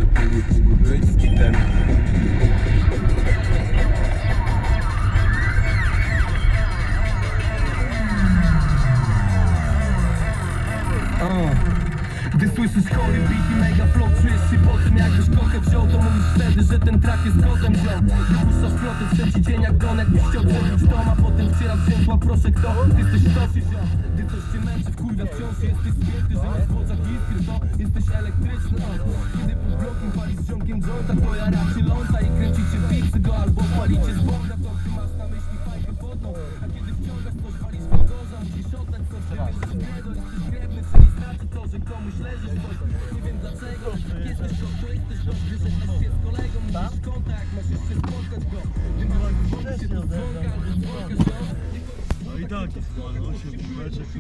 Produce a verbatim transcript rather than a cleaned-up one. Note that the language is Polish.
że mógłby, mógłby być z kitem. Gdy słyszysz chory beat i mega flow, czujesz się po tym jakbyś kochę wziął, to mówisz wtedy, że ten track jest kotem wziął. Wypuszczasz ploty w trzeci dzień jak donek, byś chciał zrobić dom, a potem wcierasz wziętła, proszę kto? Ty jesteś ktoś, gdy coś cię męczy, wkurwia wciąż jesteś spięty, że masz w oczach iskry, to jesteś elektryczny. Kiedy pod blokiem palisz z ziomkiem jointa, to ja raczej ląta i kręcicie pizzy go albo palicie z bonda, to ty masz na myśli fajkę podną, a kiedy wciągasz coś walisz wagorza, musisz oddać coś, nie wiesz, że nie, to jesteś krewny, czyli znaczy to, że komuś leżysz coś. Nie wiem dlaczego, jesteś to, to jesteś dobry, że ktoś się z kolegą, musisz kontakt, masz jeszcze spotkać go, więc wywołuj się do dzwonka albo dzwonka, że No i tak jest, no, się